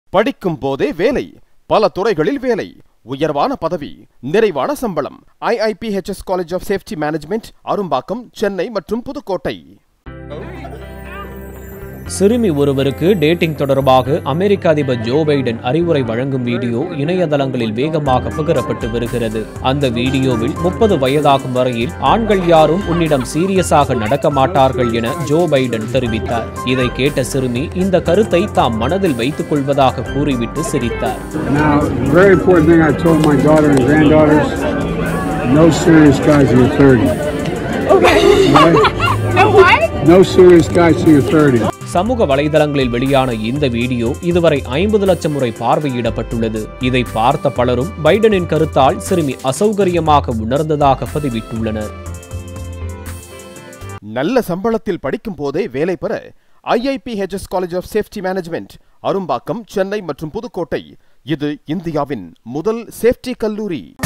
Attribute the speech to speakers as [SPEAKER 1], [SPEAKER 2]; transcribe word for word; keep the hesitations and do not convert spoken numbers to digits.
[SPEAKER 1] படிக்கும் போதே வேலை, பல துறைகளில் வேலை, உயர்வான பதவி, நிறைவான சம்பளம். I I P H S College of Safety Management, Arumbakkam, Chennai மற்றும் புதுக்கோட்டை.
[SPEAKER 2] சிறுமி ஒருவருக்கு டேட்டிங் தொடர்பாக அமெரிக்க அதிபர் ஜோ பைடன் அறிவுரை வழங்கும் வீடியோ இணையதளங்களில் வேகமாக பகிரப்பட்டு வருகிறது. அந்த வீடியோவில் முப்பது வயதாகும் வரையில் ஆண்கள் யாரும் உன்னிடம் சீரியஸாக நடக்க மாட்டார்கள் என ஜோ பைடன் தெரிவித்தார். இதை கேட்ட சிறுமி இந்த கருத்தை தாம் மனதில் வைத்துக் கொள்வதாக கூறிவிட்டு சிரித்தார். சமூக வலைதளங்களில் வெளியான இந்த வீடியோ இதுவரை ஐம்பது லட்சம் முறை பார்வையிடப்பட்டுள்ளது. இதை பார்த்த பலரும் பைடனின் கருத்தால் சிறுமி அசௌகரியமாக உணர்ந்ததாக பதிவிட்டுள்ளனர்.
[SPEAKER 1] நல்ல சம்பளத்தில் படிக்கும் போதே வேலை பெற I I P H S College of Safety Management, Arumbakkam, Chennai மற்றும் புதுக்கோட்டை. இது இந்தியாவின் முதல் சேஃப்டி கல்லூரி.